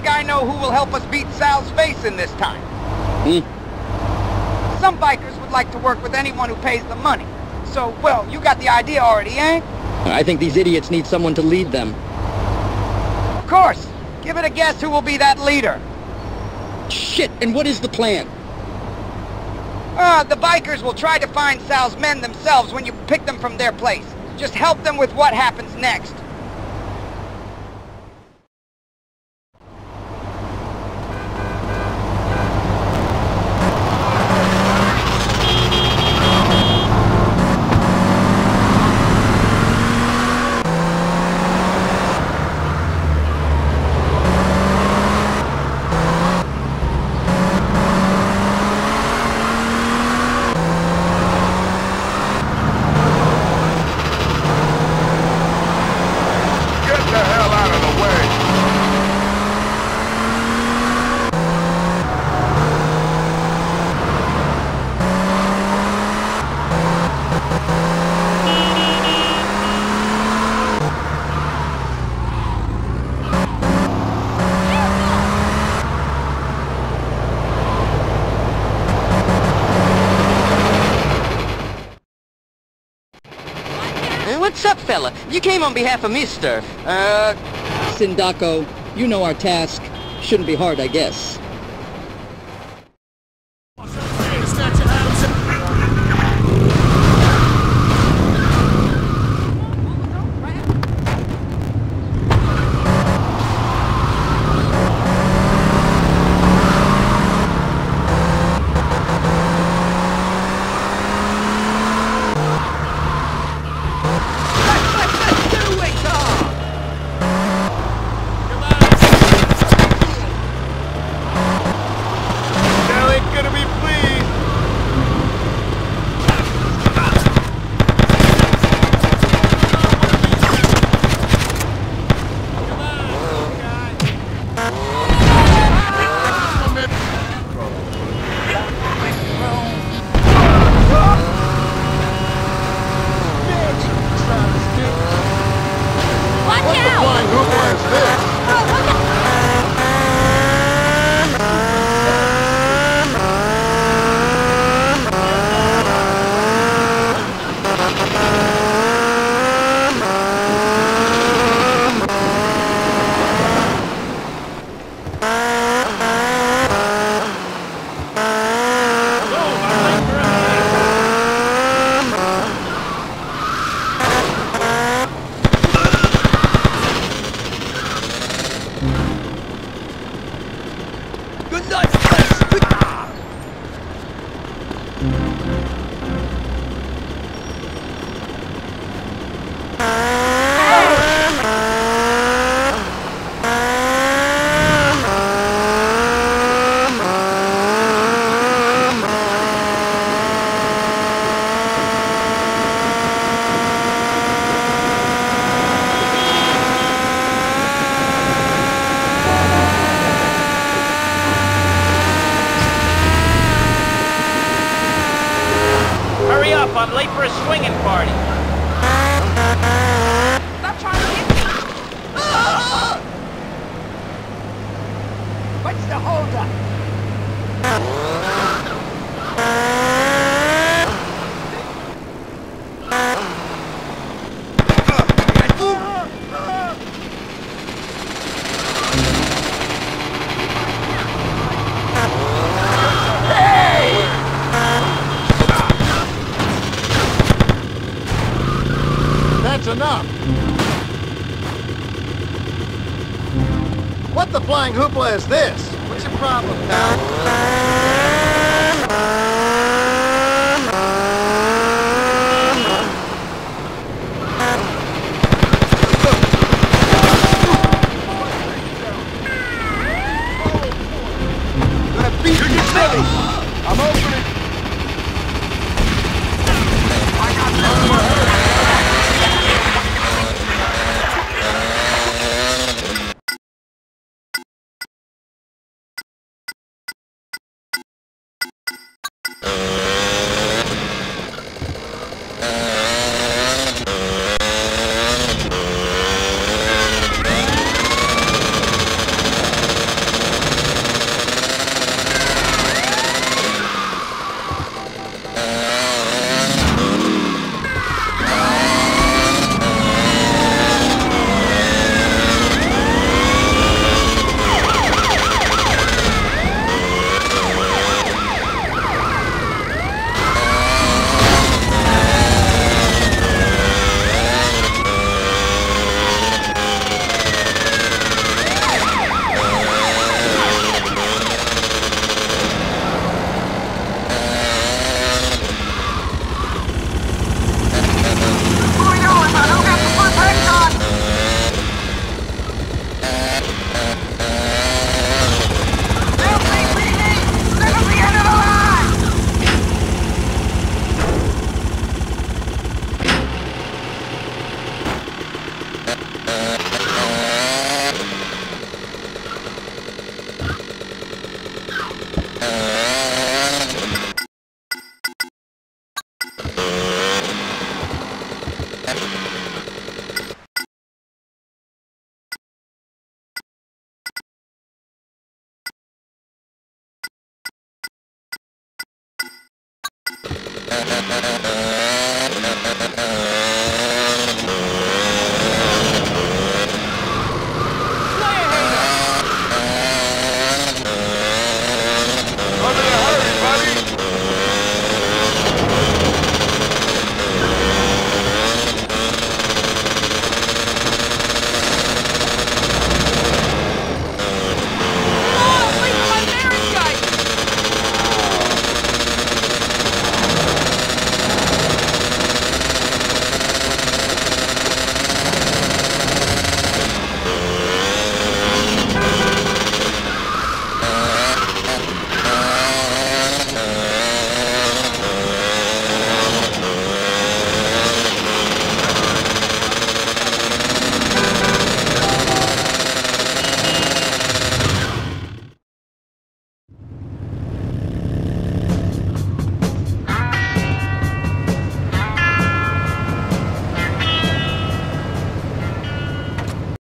think I know who will help us beat Sal's face in this time. Some bikers would like to work with anyone who pays the money. So, well, you got the idea already, eh? I think these idiots need someone to lead them. Of course. Give it a guess who will be that leader. Shit, and what is the plan? The bikers will try to find Sal's men themselves when you pick them from their place. Just help them with what happens next. What's up, fella? You came on behalf of Mr. Sindako, you know our task. Shouldn't be hard, I guess. I'm late for a swinging party. Stop trying to hit me! What's the holdup? That's enough. What the flying hoopla is this? What's your problem, pal?